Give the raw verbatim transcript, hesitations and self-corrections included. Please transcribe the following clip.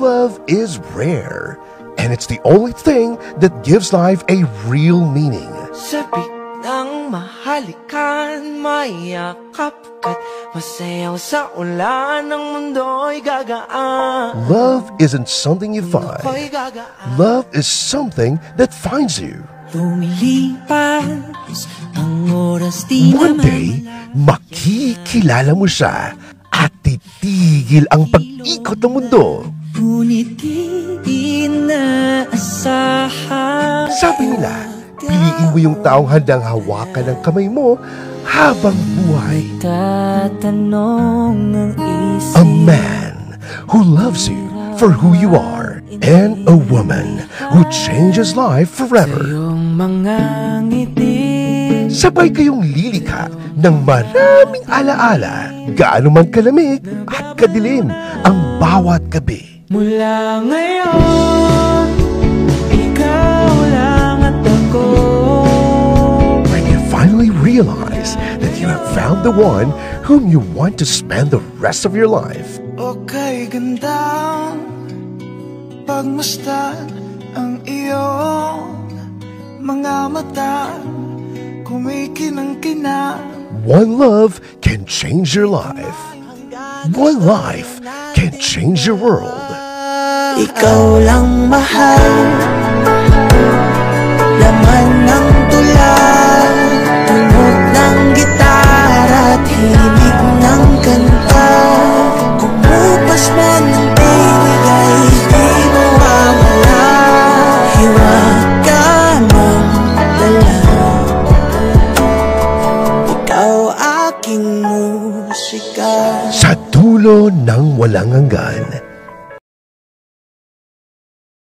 love is rare, and it's the only thing that gives life a real meaning. Sabik ng mahalikan, mayakap ka't masayaw sa ulan ng mundo'y gagaan. Love isn't something you find. Love is something that finds you. Lumilipas ang oras di One day, makikilala mo siya at titigil ang pag-ikot ng mundo. Ngunit di inaasahan. Sabi nila, piliin mo yung taong handang hawakan ng kamay mo habang buhay. Tatanong ng isip. A man who loves you for who you are, and a woman who changes life forever. Iyong mga ngiti. Sabay kayong lilikha ng maraming alaala, gaano man kalamig at kadilim ang bawat gabi. Mula ngayon, ikaw lang at ako. When you finally realize that you have found the one whom you want to spend the rest of your life. Okay, gandang pagmasdan ang iyong mga mata, kumikinang-kinang. One love can change your life. One life can change your world. Ikaw lang mahal, laman ng tula, tunog ng gitara at himig ng kanta. Kumupas man ng tinig ay di mawawala. Hiwag ka mang dala, ikaw aking musika. Sa dulo ng walang hanggan,